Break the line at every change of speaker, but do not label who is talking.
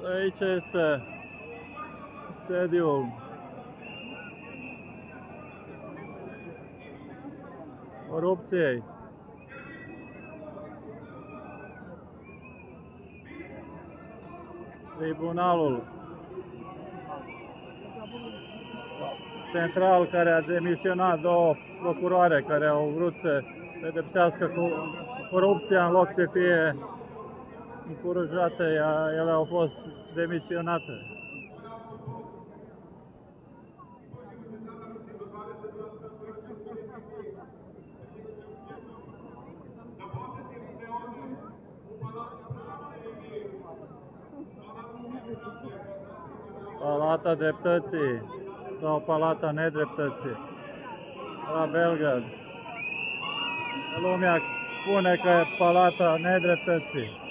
Aici este sediul corupției. Tribunalul Central, care a demisionat două procuroare care au vrut să pedepsească cu corupția în loc să fie încurajate, ele au fost demisionate. Palata Dreptății sau Palata Nedreptății la Belgrad. Lumea spune că e Palata Nedreptății.